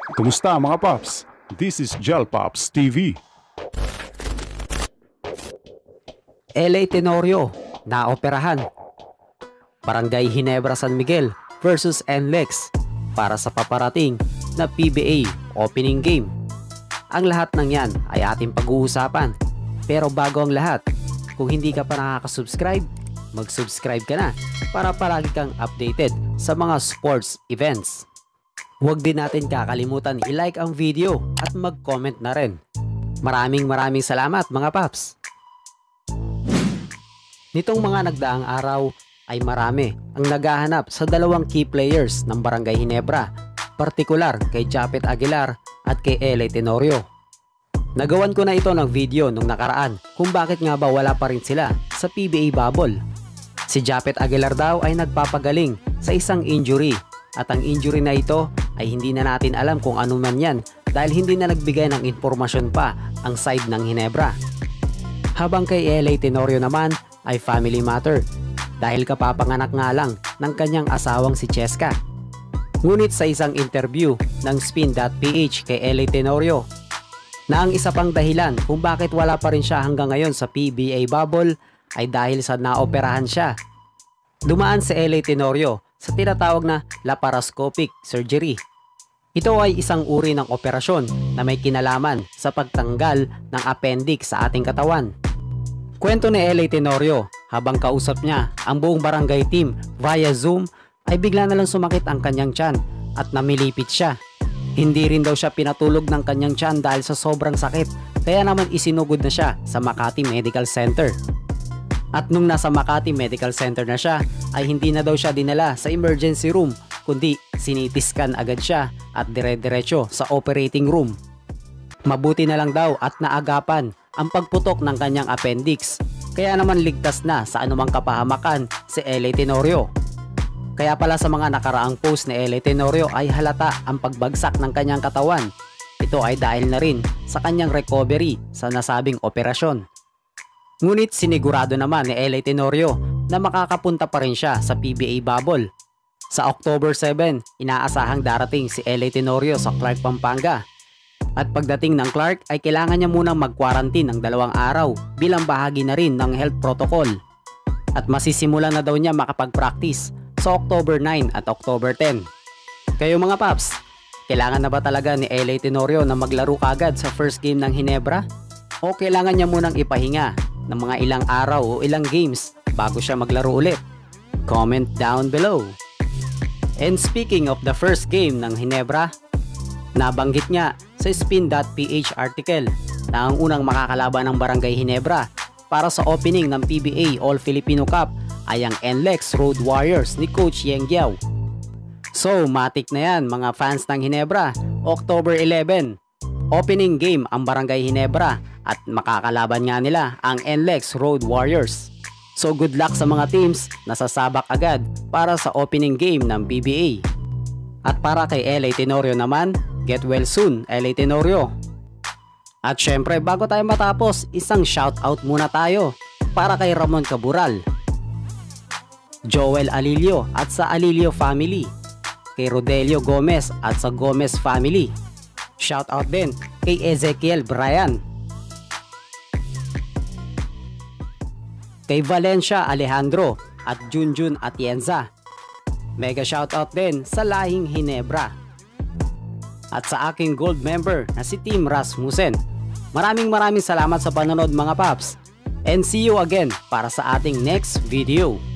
Kumusta mga Pops? This is Gel Pops TV. LA Tenorio, naoperahan. Barangay Ginebra San Miguel versus NLEX para sa paparating na PBA opening game. Ang lahat ng yan ay ating pag-uusapan. Pero bago ang lahat, kung hindi ka pa nakaka-subscribe, mag-subscribe ka na para palagi kang updated sa mga sports events. Huwag din natin kakalimutan i-like ang video at mag-comment na rin. Maraming salamat mga Paps! Nitong mga nagdaang araw ay marami ang naghahanap sa dalawang key players ng Barangay Ginebra, partikular kay Japet Aguilar at kay LA Tenorio. Nagawan ko na ito ng video nung nakaraan kung bakit nga ba wala pa rin sila sa PBA bubble. Si Japet Aguilar daw ay nagpapagaling sa isang injury at ang injury na ito ay hindi na natin alam kung ano man yan dahil hindi na nagbigay ng impormasyon pa ang side ng Ginebra. Habang kay LA Tenorio naman ay family matter dahil kapapanganak nga lang ng kanyang asawang si Cheska. Ngunit sa isang interview ng Spin.ph kay LA Tenorio na ang isa pang dahilan kung bakit wala pa rin siya hanggang ngayon sa PBA bubble ay dahil sa naoperahan siya. Dumaan si LA Tenorio sa tinatawag na laparoscopic surgery. Ito ay isang uri ng operasyon na may kinalaman sa pagtanggal ng appendix sa ating katawan. Kwento ni LA Tenorio, habang kausap niya ang buong barangay team via Zoom ay bigla na lang sumakit ang kanyang tiyan at namilipit siya. Hindi rin daw siya pinatulog ng kanyang tiyan dahil sa sobrang sakit, kaya naman isinugod na siya sa Makati Medical Center. At nung nasa Makati Medical Center na siya ay hindi na daw siya dinala sa emergency room kundi sinitiskan agad siya at dire-diretso sa operating room. Mabuti na lang daw at naagapan ang pagputok ng kanyang appendix, kaya naman ligtas na sa anumang kapahamakan si LA Tenorio. Kaya pala sa mga nakaraang post ni LA Tenorio ay halata ang pagbagsak ng kanyang katawan. Ito ay dahil na rin sa kanyang recovery sa nasabing operasyon. Ngunit sinigurado naman ni LA Tenorio na makakapunta pa rin siya sa PBA bubble. Sa October 7, inaasahang darating si LA Tenorio sa Clark, Pampanga. At pagdating ng Clark ay kailangan niya munang mag-quarantine ng 2 araw bilang bahagi na rin ng health protocol. At masisimulan na daw niya makapag-practice sa October 9 at October 10. Kayo mga Paps, kailangan na ba talaga ni LA Tenorio na maglaro kagad sa first game ng Ginebra? O kailangan niya munang ipahinga ng mga ilang araw o ilang games bago siya maglaro ulit? Comment down below. And speaking of the first game ng Ginebra, nabanggit nga sa Spin.ph article na ang unang makakalaban ng Barangay Ginebra para sa opening ng PBA All-Filipino Cup ay ang NLEX Road Warriors ni Coach Yeng Giao. So matik na yan mga fans ng Ginebra, October 11, opening game ang Barangay Ginebra at makakalaban nga nila ang NLEX Road Warriors. So good luck sa mga teams na sasabak agad para sa opening game ng PBA. At para kay LA Tenorio naman, get well soon LA Tenorio. At syempre bago tayo matapos, isang shoutout muna tayo para kay Ramon Cabural, Joel Alilio at sa Alilio family, kay Rodelio Gomez at sa Gomez family. Shoutout din kay Ezekiel Brian, kay Valencia Alejandro at Junjun Atienza. Mega shoutout din sa lahing Ginebra. At sa aking gold member na si Team Rasmussen. Maraming salamat sa panonood mga Paps. And see you again para sa ating next video.